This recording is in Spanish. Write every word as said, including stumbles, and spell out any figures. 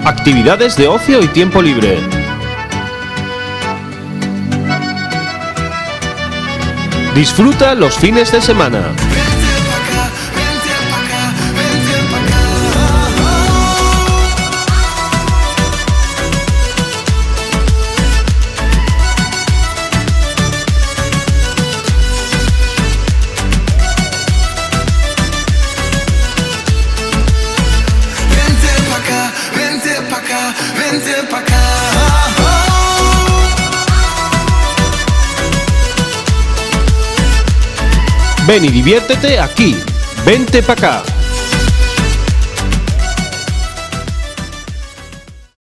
actividades de ocio y tiempo libre. Disfruta los fines de semana. Ven y diviértete aquí. Vente pa' acá.